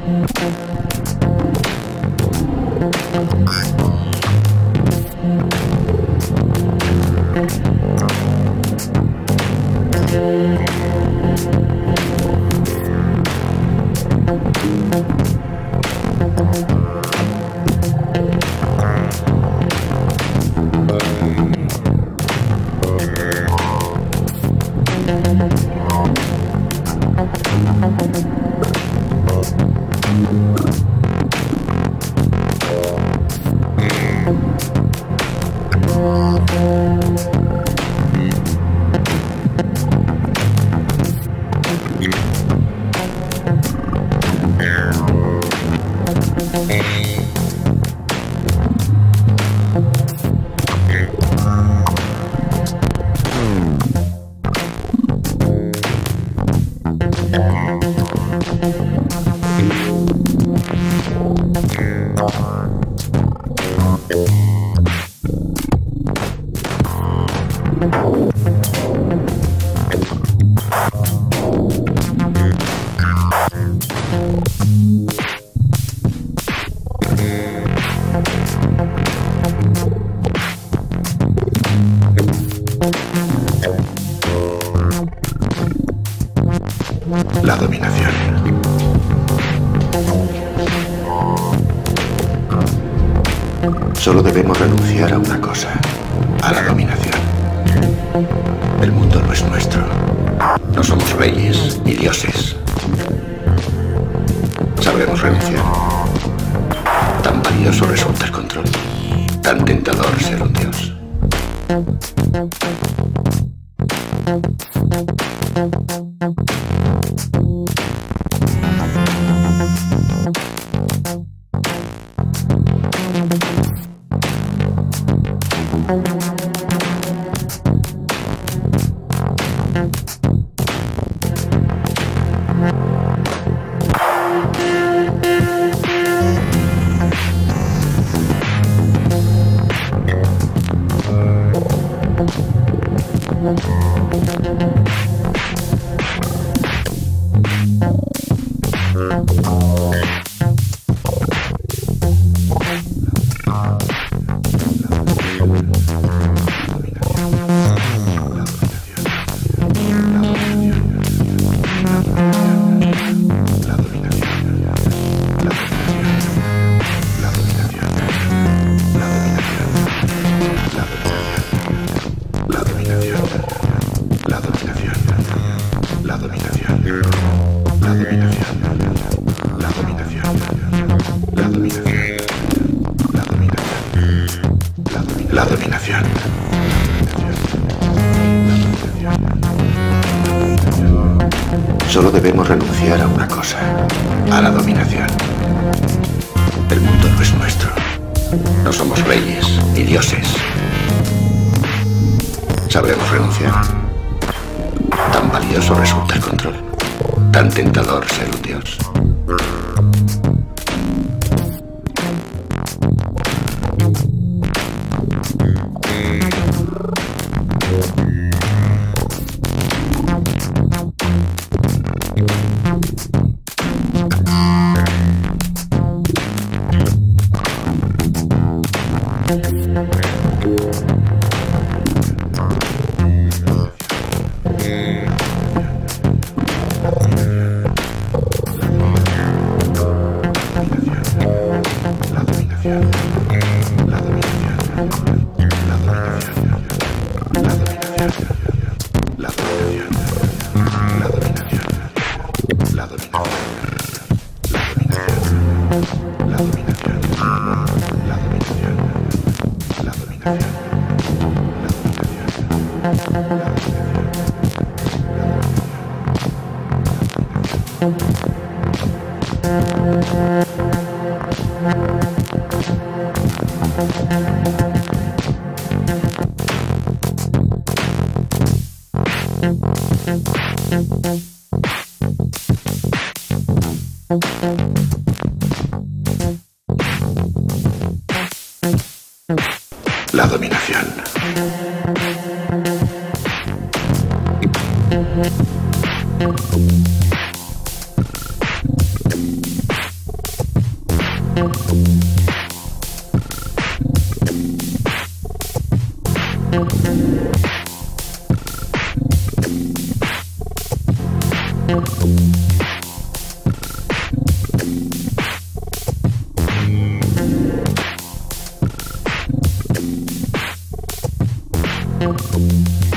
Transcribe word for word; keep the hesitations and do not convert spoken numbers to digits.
La dominación. Solo debemos renunciar a una cosa, a la dominación. El mundo no es nuestro. No somos reyes ni dioses. Sabremos renunciar. Tan valioso resulta el control. Tan tentador ser un dios. La dominación. Solo debemos renunciar a una cosa, a la dominación. El mundo no es nuestro. No somos reyes ni dioses. Sabremos renunciar. Tan valioso resulta el control. Tan tentador ser un dios. La dominación. Thank